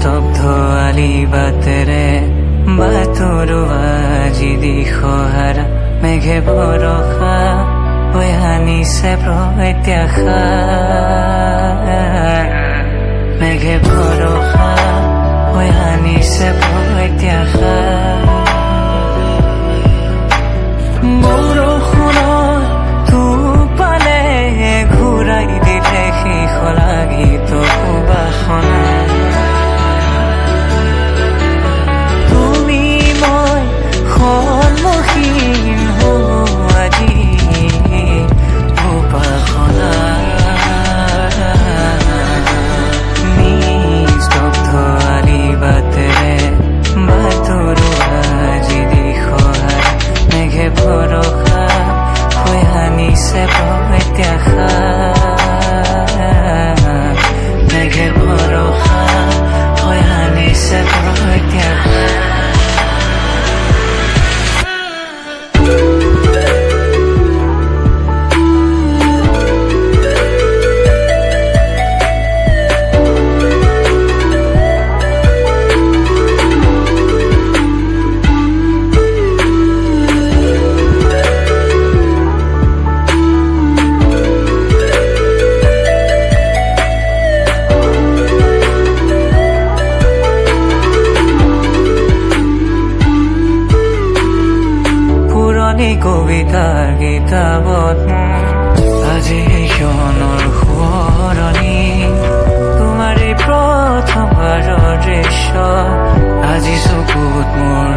স্তব্ধ আলি বাটেৰে বাটৰো আজি দিশহাৰা মেঘে বৰষা হৈ আনিছে প্ৰত্যাশা মেঘে বৰষা হৈ আনিছে প্ৰত্যাশা বৰষুণৰ টোপালে ঘূৰাই দিলে শেষ লাগিত বাসনা তুমি মই সন্মুখীন হওঁ আজি উপাসনা নিস্তব্ধ আলি বাটেৰে বাটৰো আজি দিশহাৰা মেঘে ভৰসা হৈ আনিছে প্ৰত্যাশা মেঘে ভৰসা হৈ আনিছে প্ৰত্যাশা কবিতাৰ কিতাপত আজি ক্ষণৰ সোঁৱৰণি তোমাৰ এই প্ৰথমবাৰৰ দৃশ্য আজি চকুত মোৰ